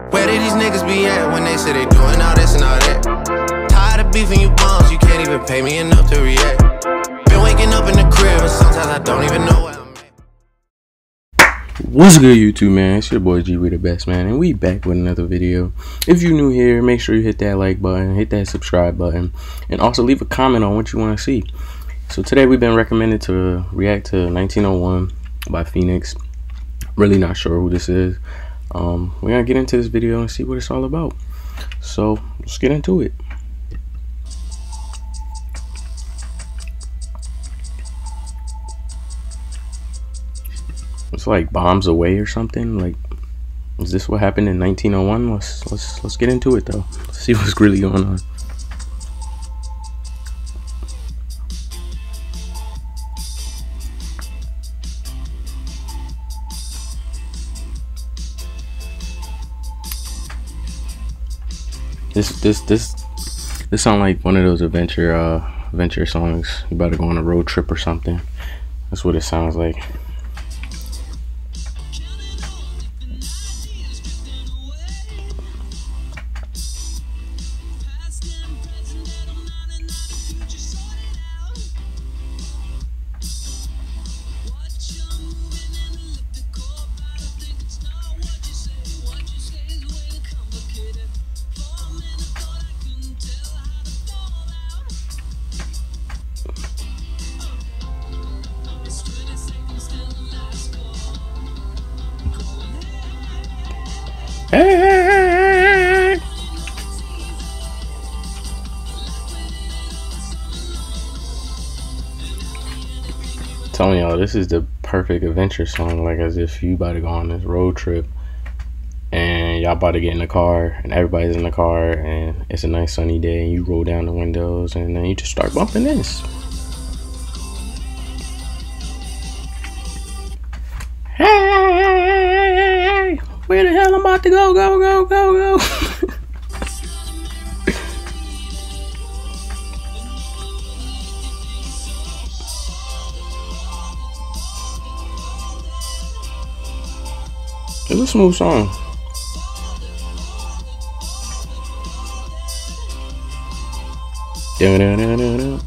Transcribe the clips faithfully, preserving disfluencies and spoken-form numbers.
Where did these niggas be at when they say they doing all this and all that? Tired of beefing you bums, you can't even pay me enough to react. Been waking up in the crib and sometimes I don't even know where I'm at. What's good, YouTube, man? It's your boy Gwedabest, man, and we back with another video. If you're new here, make sure you hit that like button, hit that subscribe button, and also leave a comment on what you want to see. So today we've been recommended to react to nineteen oh one by Phoenix. Really not sure who this is. Um, we're gonna get into this video and see what it's all about. So let's get into it. It's like bombs away or something. Like, is this what happened in nineteen oh one? Let's let's let's get into it though. Let's see what's really going on. This this this this sound like one of those adventure uh adventure songs. You about to go on a road trip or something. That's what it sounds like. Hey, hey, hey, hey. Telling y'all, this is the perfect adventure song. Like, as if you about to go on this road trip and y'all about to get in the car and everybody's in the car and it's a nice sunny day and you roll down the windows and then you just start bumping this. Hey, where the hell I'm about to go, go, go, go, go. It's a smooth song. Da, da, da, da, da.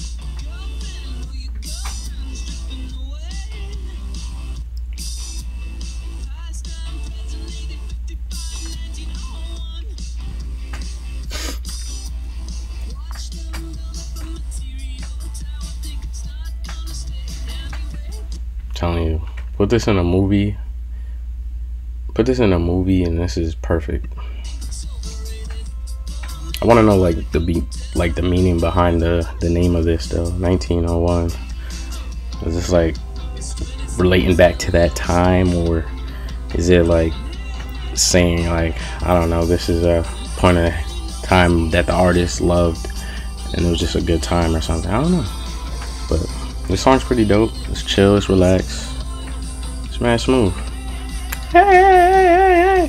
Telling you, put this in a movie. Put this in a movie, and this is perfect. I want to know like the beat, like the meaning behind the the name of this though. nineteen oh one. Is this like relating back to that time, or is it like saying like, I don't know, this is a point of time that the artist loved, and it was just a good time or something? I don't know, but this song's pretty dope. It's chill, it's relaxed, it's mad smooth. Hey, hey, hey, hey.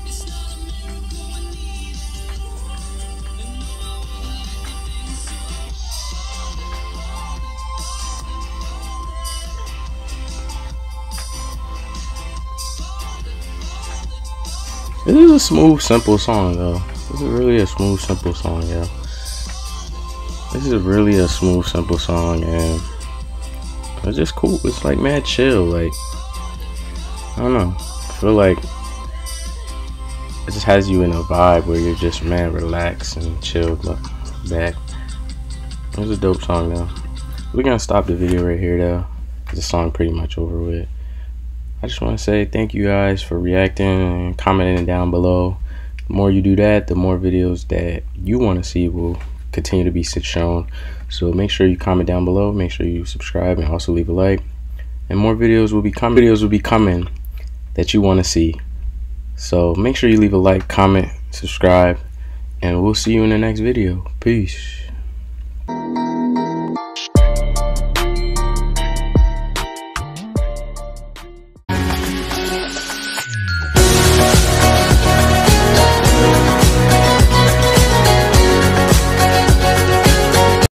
This is a smooth, simple song though. This is really a smooth, simple song, yeah. This is really a smooth, simple song, and it's just cool. It's like mad chill. Like, I don't know. I feel like it just has you in a vibe where you're just, man, relaxed and chilled back. It was a dope song though. We're gonna stop the video right here though. The song pretty much over with. I just want to say thank you guys for reacting and commenting down below. The more you do that, the more videos that you want to see will continue to be shown. So make sure you comment down below, make sure you subscribe, and also leave a like. And more videos will be coming. Videos will be coming that you want to see. So make sure you leave a like, comment, subscribe, and we'll see you in the next video. Peace.